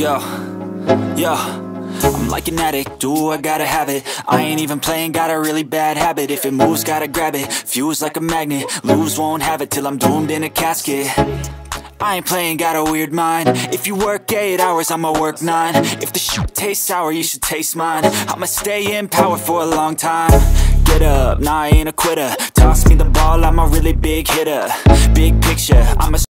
Yo, yo, I'm like an addict, do I gotta have it. I ain't even playing, got a really bad habit. If it moves, gotta grab it, fuse like a magnet. Lose, won't have it till I'm doomed in a casket. I ain't playing, got a weird mind. If you work 8 hours, I'ma work 9. If the shit tastes sour, you should taste mine. I'ma stay in power for a long time. Get up, nah, I ain't a quitter. Toss me the ball, I'm a really big hitter. Big picture, I'm a